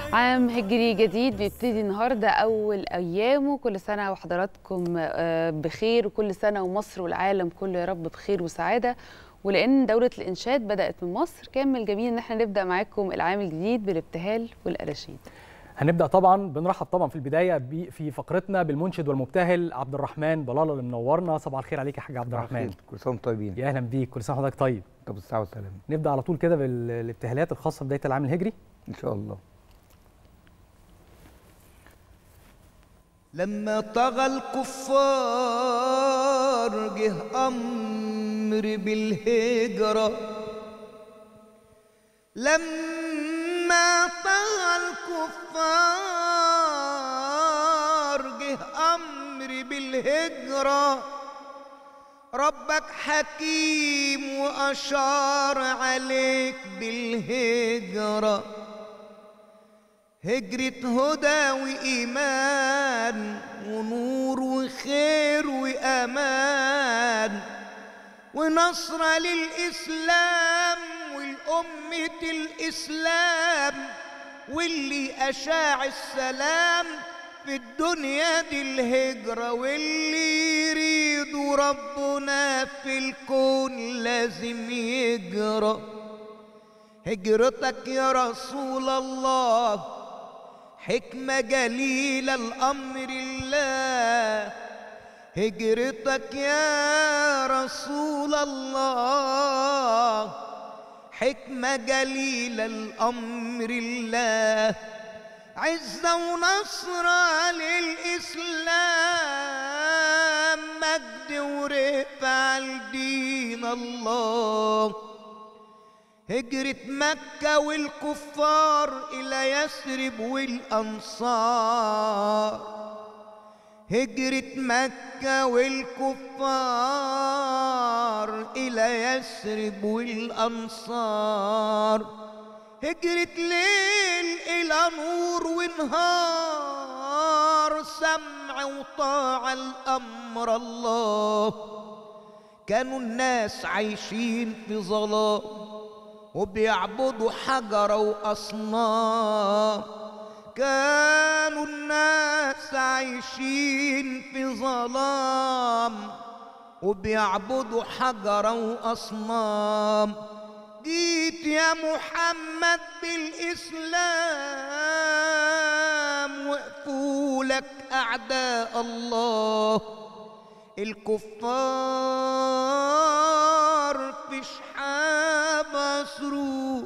عام هجري جديد بيبتدي النهارده أول أيامه. كل سنة وحضراتكم بخير، وكل سنة ومصر والعالم كله يا رب بخير وسعادة. ولأن دورة الإنشاد بدأت من مصر، كان من الجميل إن احنا نبدأ معاكم العام الجديد بالابتهال والأناشيد. هنبدأ طبعا بنرحب طبعا في البداية في فقرتنا بالمنشد والمبتهل عبد الرحمن بلاله اللي منورنا. صباح الخير عليك يا حاج عبد الرحمن. كل سنة وانتم طيبين. يا أهلا بيك، كل سنة وحضرتك طيب. طب الساعة والسلامة. نبدأ على طول كده بالابتهالات الخاصة ببداية العام الهجري إن شاء الله. لما طغى الكفار جه أمر بالهجرة، لما طغى الكفار جه أمر بالهجرة، ربك حكيم وأشار عليك بالهجرة. هجرة هدى وإيمان ونور وخير وأمان، ونصر للإسلام والأمة الإسلام، واللي أشاع السلام في الدنيا دي الهجرة، واللي يريد ربنا في الكون لازم يجرى. هجرتك يا رسول الله حكمة جليلة الأمر الله، هجرتك يا رسول الله حكمة جليلة الأمر الله، عزة ونصر للإسلام، مجد ورفع لدين الله. هجرة مكة والكفار إلى يثرب والأنصار، هجرة مكة والكفار إلى يثرب والأنصار، هجرة ليل إلى نور ونهار، سمع وطاعة الأمر الله. كانوا الناس عايشين في ظلام وبيعبدوا حجر وأصنام، كانوا الناس عايشين في ظلام وبيعبدوا حجر وأصنام. جيت يا محمد بالإسلام وقفوا لك أعداء الله، الكفار في شحاب أسروق،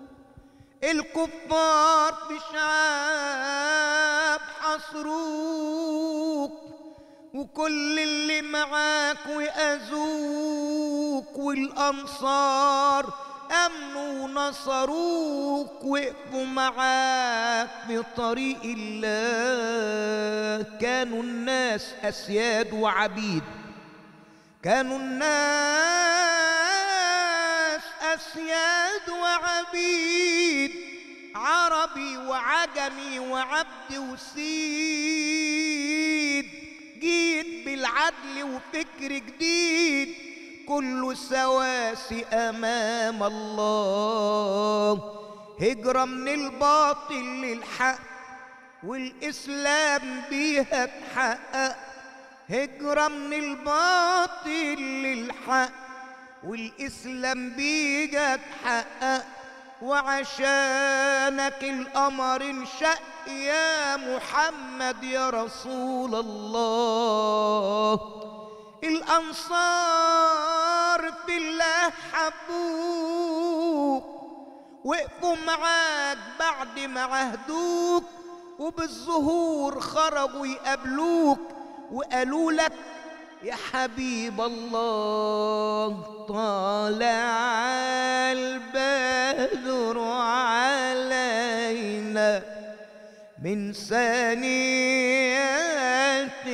الكفار في شعاب حصروك، وكل اللي معاك وأذوك، والأنصار أمنوا ونصروك، وقفوا معاك بطريق الله. كانوا الناس أسياد وعبيد، كانوا الناس أسياد وعبيد، عربي وعجمي وعبد وسيد. جيت بالعدل وفكر جديد، كله سواسي أمام الله. هجرة من الباطل للحق والإسلام بيها اتحقق، هجرة من الباطل للحق والإسلام بيها اتحقق، وعشانك القمر انشق يا محمد يا رسول الله. الأنصار في الله حبوك، وقفوا معاك بعد ما عهدوك، وبالظهور خرجوا يقابلوك، وقالوا لك يا حبيب الله طالع البدر علينا من ثنيات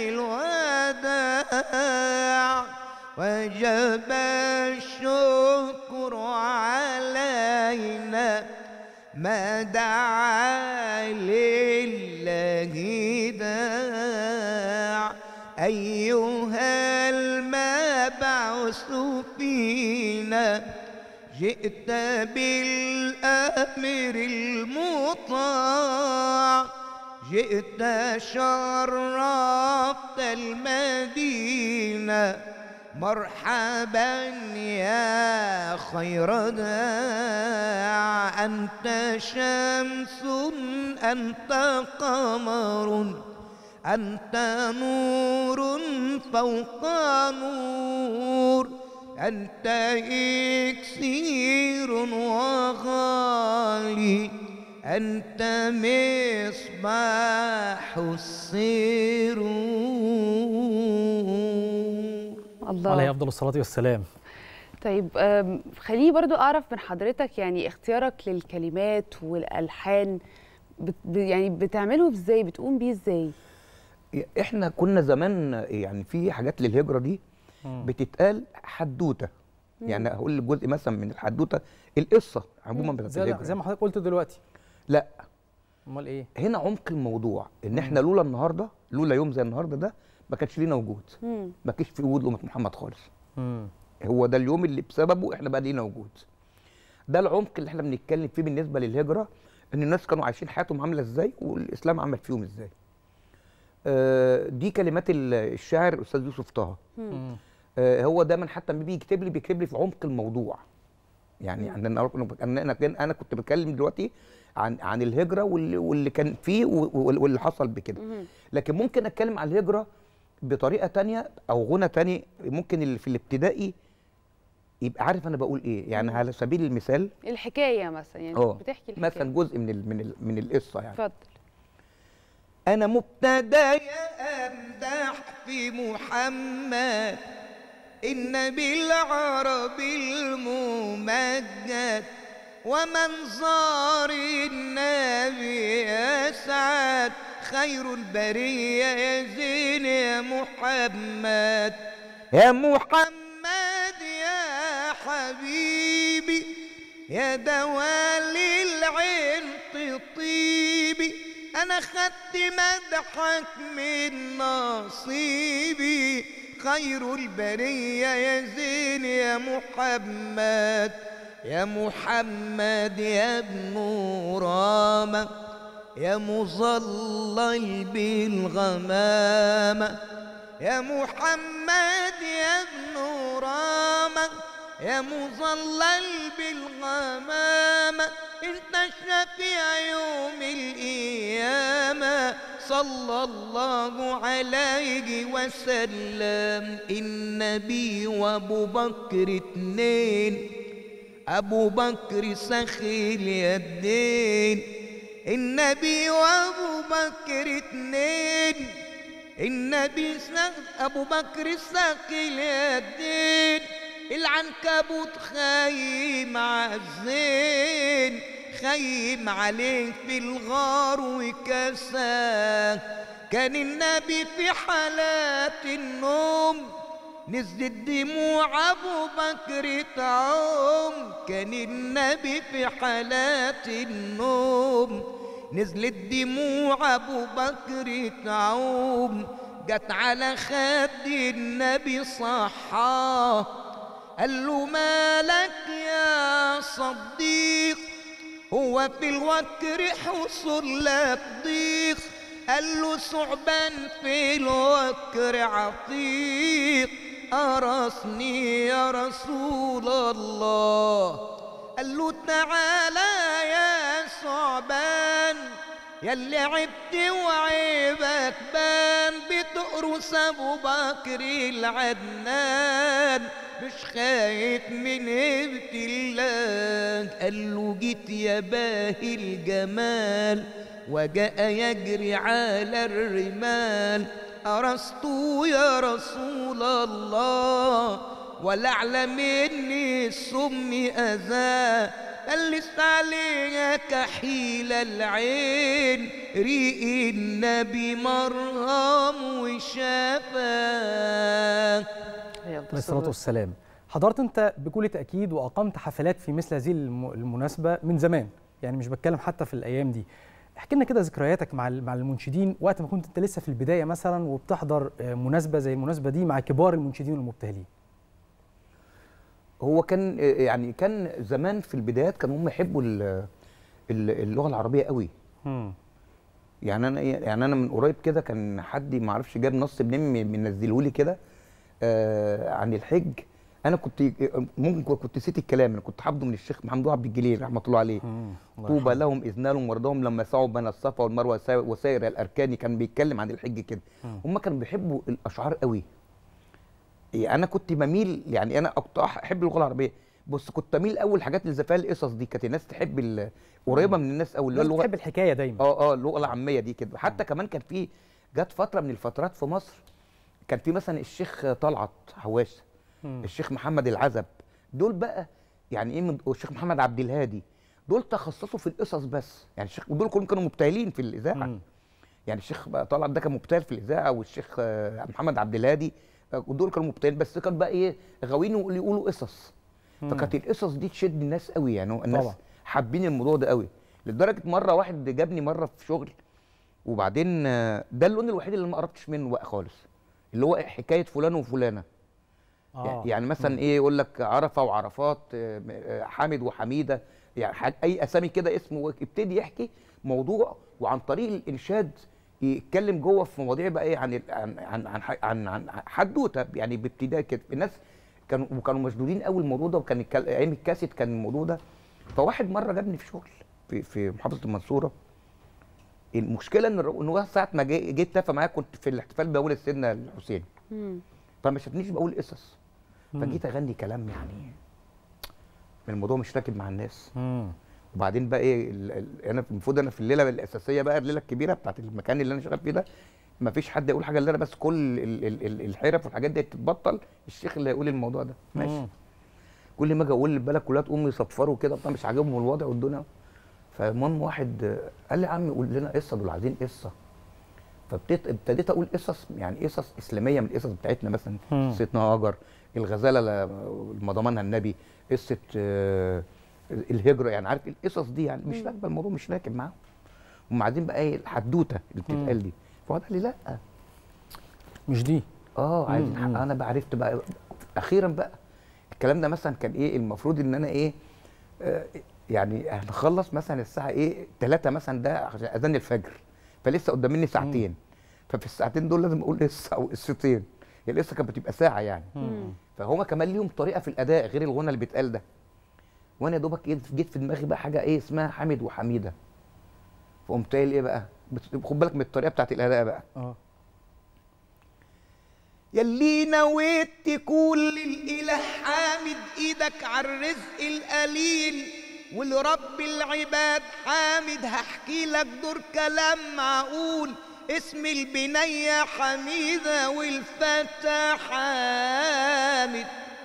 الوداع، وجب الشكر علينا ما دعا لله داع. أيها المبعوث فينا جئت بالأمر المطاع، جئت شرفت المدينة مرحبا يا خير داع أنت شمس أنت قمر أنت نور فوق نور أنت إكسير وغالي أنت مصباح السرور. الله عليه أفضل الصلاة والسلام. طيب خليني برضو أعرف من حضرتك يعني اختيارك للكلمات والألحان يعني بتعمله ازاي، بتقوم بيه ازاي؟ احنا كنا زمان يعني في حاجات للهجرة دي بتتقال حدوتة. يعني هقول لك جزء مثلا من الحدوتة، القصة عموما بتاعت الهجرة زي ما حضرتك قلت دلوقتي. لا، امال ايه؟ هنا عمق الموضوع ان احنا لولا النهارده، لولا يوم زي النهارده ده ما كانش لينا وجود. ما كانش في وجود لأمة محمد خالص. هو ده اليوم اللي بسببه احنا بقى لينا وجود. ده العمق اللي احنا بنتكلم فيه بالنسبه للهجره، ان الناس كانوا عايشين حياتهم عامله ازاي والاسلام عمل فيهم ازاي. دي كلمات الشاعر الاستاذ يوسف طه. هو دايما حتى لما بيجي بيكتب لي في عمق الموضوع. يعني انا كنت بتكلم دلوقتي عن الهجره واللي كان فيه واللي حصل بكده. لكن ممكن اتكلم عن الهجره بطريقه تانية او غنى تاني، ممكن اللي في الابتدائي يبقى عارف انا بقول ايه. يعني على سبيل المثال الحكايه مثلا، يعني بتحكي الحكايه مثلا جزء من القصه. يعني اتفضل. انا مبتدأ امدح في محمد النبي العربي الممجد، ومنظر النبي اسعد، خير البريه يا زين يا محمد، يا محمد يا حبيبي، يا دوال العين تطيبي، انا خدت مدحك من نصيبي، خير البريه يا زين يا محمد، يا محمد يا ابن رامه، يا مظلل بالغمامه، يا محمد يا ابن رامه، يا مظلل بالغمامه، انت الشفيع يوم القيامه، صلى الله عليه وسلم. النبي وابو بكر اتنين، ابو بكر سخي اليدين، النبي وابو بكر اتنين، النبي ابو بكر سخي اليدين، العنكبوت خايم عالزين، خايم عليه في الغار وكساه، كان النبي في حالات النوم، نزلت دموع ابو بكر تعوم، كان النبي في حالات النوم، نزلت دموع ابو بكر تعوم، جت على خد النبي صحاه، قال له مالك يا صديق، هو في الوكر حصل لك ضيق، قال له ثعبان في الوكر عتيق، أرسني يا رسول الله، قال له تعالى يا ثعبان، ياللي عبت وعيبك بان، بتقرص ابو بكر العدنان، مش خايف من هبة الله، قال له جيت يا باهي الجمال، وجاء يجري على الرمال، أرست يا رسول الله، ولا أعلم إني السم أذى، قال لي عليها كحيل العين، ريق النبي مرهم وشفاه. عليه الصلاة والسلام. حضرت انت بكل تأكيد وأقمت حفلات في مثل هذه المناسبة من زمان، يعني مش بتكلم حتى في الأيام دي. احكي لنا كده ذكرياتك مع المنشدين وقت ما كنت انت لسه في البداية مثلا وبتحضر مناسبة زي المناسبة دي مع كبار المنشدين والمبتهلين. هو كان يعني كان زمان في البدايات كانوا هم يحبوا اللغة العربية قوي. يعني انا من قريب كده كان حد ما اعرفش جاب نص بنمي منزله لي كده عن الحج. انا ممكن كنت نسيت الكلام، انا كنت حافظه من الشيخ محمد عبد الجليل رحمه الله عليه. طوبى لهم اذ نالوا مرضاهم لما سعوا بين الصفا والمروه وسائر الاركان. كان بيتكلم عن الحج كده. هم كانوا بيحبوا الاشعار قوي. انا كنت بميل، يعني انا احب اللغه العربيه، بس كنت اميل اول حاجات اللي فيها القصص دي. كانت الناس تحب قريبه من الناس قوي، اللي هو اللغه تحب الحكايه دايما. اللغه العاميه دي كده. حتى كمان كان في جت فتره من الفترات في مصر كان في مثلا الشيخ طلعت حواش، الشيخ محمد العزب، دول بقى يعني ايه، الشيخ محمد عبد الهادي، دول تخصصوا في القصص بس. يعني الشيخ، ودول كلهم كانوا مبتهلين في الاذاعه. يعني الشيخ طلعت ده كان مبتهل في الاذاعه، والشيخ محمد عبد الهادي، ودول كانوا مبتهلين، بس كان بقى ايه، غاويين يقولوا قصص. فكانت القصص دي تشد الناس قوي، يعني الناس طبعا حابين الموضوع ده قوي. لدرجه مره واحد جابني مره في شغل، وبعدين ده اللون الوحيد اللي ما قربتش منه بقى خالص، اللي هو حكايه فلان وفلانه. يعني مثلا ايه، يقول لك عرفه وعرفات، حامد وحميده، يعني اي اسامي كده اسمه، يبتدي يحكي موضوع، وعن طريق الانشاد يتكلم جوه في مواضيع بقى ايه، عن حدوته، يعني بابتداء كده. الناس كانوا مشدودين قوي الموضوع ده، وكان ايام الكاسيت كان الموضوع ده. فواحد مره جابني في شغل في محافظه المنصوره. المشكله ان هو ساعه ما جيت اتفق معايا، كنت في الاحتفال باول سيدنا الحسين، فما شافنيش بقول قصص، فجيت اغني كلام يعني الموضوع مش راكب مع الناس. وبعدين بقى ايه، انا المفروض انا في الليله الاساسيه بقى، الليله الكبيره بتاعت المكان اللي انا شغال فيه ده، ما فيش حد يقول حاجه الا انا بس. كل الحرف والحاجات دي تتبطل، الشيخ اللي هيقول الموضوع ده ماشي. كل ما اجي اقول للبلد كلها تقوم يصفروا كده، طبعا مش عاجبهم الوضع والدنيا. فالمهم واحد قال لي يا عم قول لنا قصه، دول عايزين قصه. فابتديت اقول قصص، يعني قصص اسلاميه من القصص بتاعتنا، مثلا قصتنا هاجر، الغزاله اللي ضمنها النبي، قصه الهجره، يعني عارف القصص دي، يعني مش راكبه الموضوع، مش راكب معاهم. هم عايزين بقى ايه، الحدوته اللي بتتقال دي. فهو قال لي لا مش دي، عايزين انا بقى عرفت بقى اخيرا بقى الكلام ده. مثلا كان ايه المفروض ان انا ايه، يعني هنخلص مثلا الساعه ايه 3 مثلا، ده عشان اذان الفجر، فلسه قدام مني ساعتين. ففي الساعتين دول لازم اقول قصه او قصتين. هي القصه كانت بتبقى ساعه يعني. فهما كمان ليهم طريقه في الاداء غير الغنى اللي بيتقال ده. وانا يا دوبك جيت في دماغي بقى حاجه ايه اسمها حامد وحميده. فقمت قايل ايه بقى، خد بالك من الطريقه بتاعت الاداء بقى. يلي نويت تكون للاله حامد ايدك على الرزق القليل، ولرب العباد حامد. هحكي لك دور كلام معقول، اسم البنية حميدة والفتى حامد.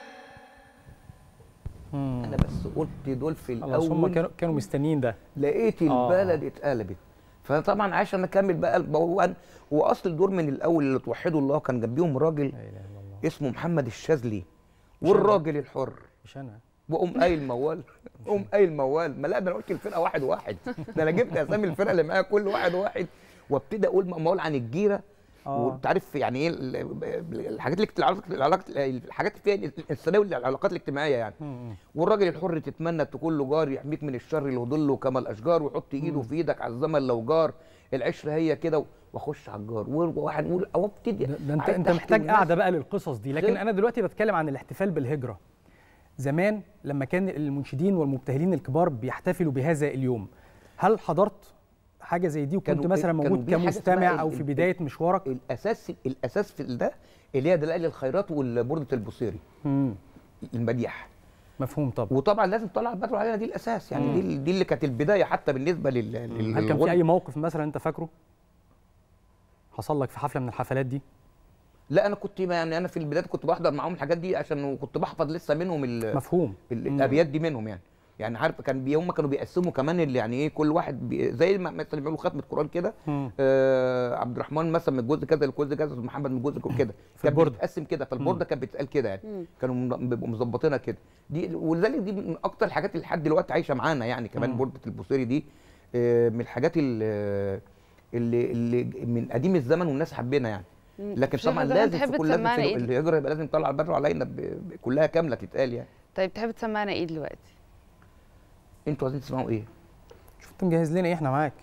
انا بس قلت دول في الاول، هم كانوا مستنيين ده، لقيت البلد اتقلبت. فطبعا عشان اكمل بقى هو اصل الدور من الاول اللي توحدوا الله كان جنبيهم راجل اسمه محمد الشاذلي، والراجل الحر مش انا، وقوم قايل موال. ما لا، ده انا قلت الفرقه واحد ده انا جبت اسامي الفرقه اللي معايا كل واحد، وابتدي اقول موال عن الجيره. وانت عارف يعني ايه الحاجات الحاجات اللي فيها الانسانيه والعلاقات الاجتماعيه يعني. والراجل الحر تتمنى تكون له جار يحميك من الشر اللي يضله كما الاشجار، ويحط ايده في ايدك على الزمن لو جار، العشره هي كده، واخش على الجار وواحد نقول او ابتدي. ده انت محتاج قاعده بقى للقصص دي. لكن انا دلوقتي بتكلم عن الاحتفال بالهجره. زمان لما كان المنشدين والمبتهلين الكبار بيحتفلوا بهذا اليوم، هل حضرت حاجه زي دي وكنت مثلا موجود كمستمع او في بدايه مشوارك؟ الاساس في ده اللي هي دلائل الخيرات والبردة البوصيري، المديح. مفهوم. طبعا وطبعا لازم تطلع البدر علينا، دي الاساس يعني. دي اللي كانت البدايه حتى بالنسبه هل كان في اي موقف مثلا انت فاكره حصل لك في حفله من الحفلات دي؟ لا، انا كنت يعني انا في البدايه كنت بحضر معاهم الحاجات دي عشان كنت بحفظ لسه منهم مفهوم الابيات دي منهم يعني عارف. هم كانوا بيقسموا كمان اللي يعني ايه، كل واحد زي ما مثلا بيعملوا ختمه قران كده. عبد الرحمن مثلا من الجزء كذا للجزء كذا، محمد من الجزء كده، كان بيتقسم كده. فالبورده كانت بتتقال كده يعني. كانوا بيبقوا مظبطينها كده. دي ولذلك دي من اكتر الحاجات اللي لحد دلوقتي عايشه معانا يعني. كمان بورده البوصيري دي من الحاجات اللي من قديم الزمن والناس حابينها يعني. لكن طبعا لازم في كل الهجره يبقى لازم نطلع البدر علينا كلها كامله تتقال يعني. طيب تحب تسمعنا ايه دلوقتي؟ انتوا عايزين تسمعوا ايه؟ شوف انت مجهز لنا ايه، احنا معاك.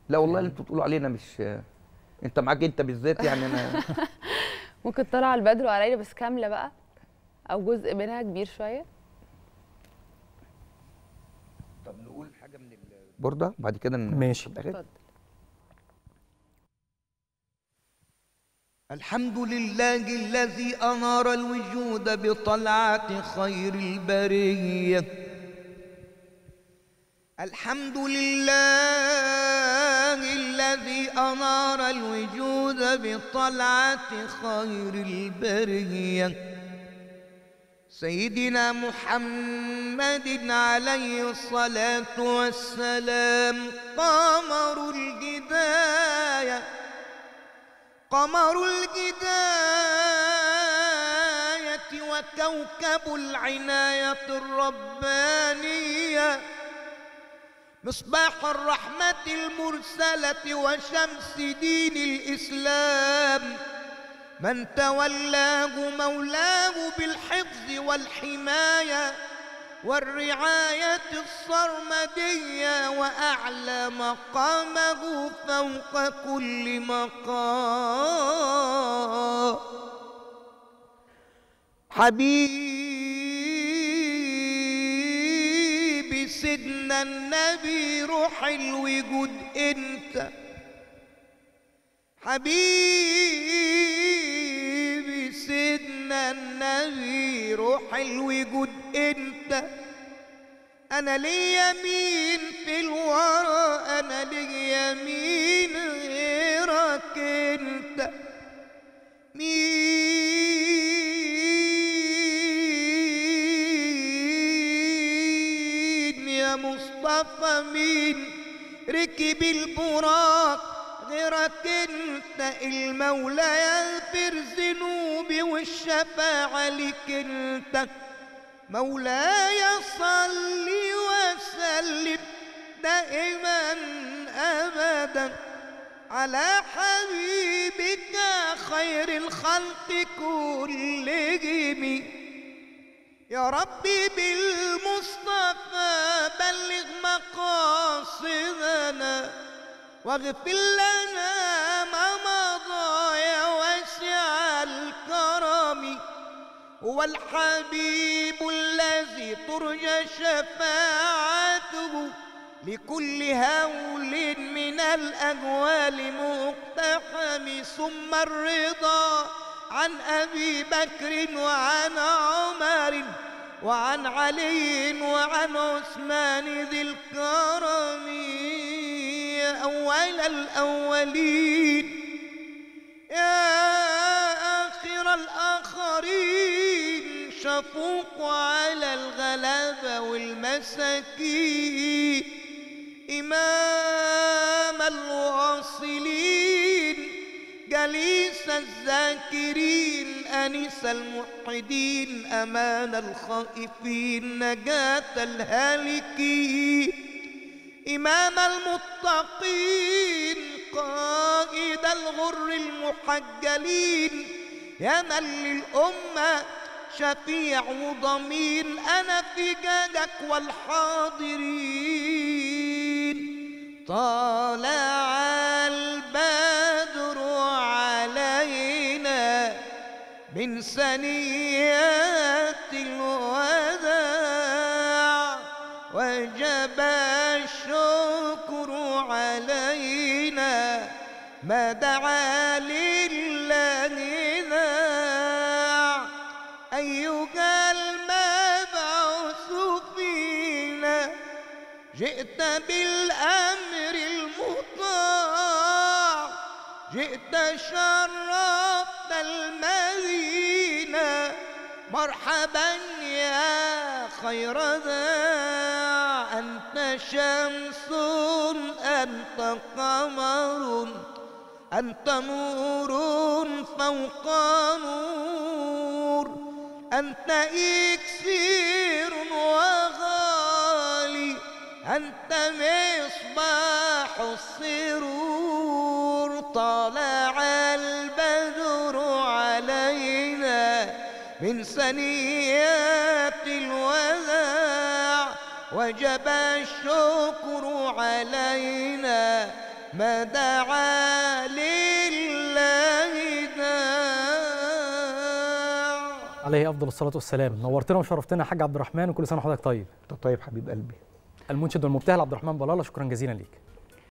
لا والله اللي انتوا بتقولوا علينا مش انت معاك انت بالذات يعني انا ممكن طلع البدر علينا بس كامله بقى او جزء منها كبير شويه. طب نقول حاجه من البورده بعد كده ماشي. اتفضل. الحمد لله الذي أنار الوجود بطلعة خير البرية. الحمد لله الذي أنار الوجود بطلعة خير البرية. سيدنا محمد عليه الصلاة والسلام قمر الهداية، قمر الهداية وكوكب العناية الربانية، مصباح الرحمة المرسلة وشمس دين الإسلام، من تولاه مولاه بالحفظ والحماية والرعاية السرمدية، وأعلى مقامه فوق كل مقام. حبيبي سيدنا النبي روح الوجود انت، حبيبي سيدنا النبي روح الوجود انت. انا لي يمين في الورى، انا لي يمين غيرك انت. مين يا مصطفى مين ركب البراق غيرك انت؟ المولى يغفر ذنوبي والشفاعة لك انت. مولاي صل وسلم دائما ابدا على حبيبك خير الخلق كلهم. يا ربي بالمصطفى بلغ مقاصدنا واغفر لنا ما مضى يا واسع الكرم. هو الحبيب الذي ترجى شفاعته لكل هول من الأهوال مقتحم. ثم الرضا عن أبي بكر وعن عمر وعن علي وعن عثمان ذي الكرم أول الأولين يا آخر الآخرين. شفوق على الغلابة والمساكين، إمام الواصلين، جليس الذاكرين، أنيس الموحدين، أمان الخائفين، نجاة الهالكين، إمام المتقين، قائد الغر المحجلين، يا من للأمة شفيع وضمين. أنا فجاجك والحاضرين. طالع البدر علينا من ثنيات الوداع، وجب الشكر علينا ما دعا لله داع. أيها المبعوث فينا جئت بالأمر المطاع، جئت شرفت المدينة. مرحبا يا خير داع، أنت شمس أنت قمر أنت نور فوق نور، أنت إكسير وغالي، أنت مصباح السرور. طلع البدر علينا من ثنيات الوداع، وجب الشكر علينا ما دعا لله داع. عليه افضل الصلاه والسلام. نورتنا وشرفتنا يا حاج عبد الرحمن، وكل سنه وحضرتك طيب. انت طيب حبيب قلبي. المنشد والمبتهل عبد الرحمن بلاله، شكرا جزيلا ليك.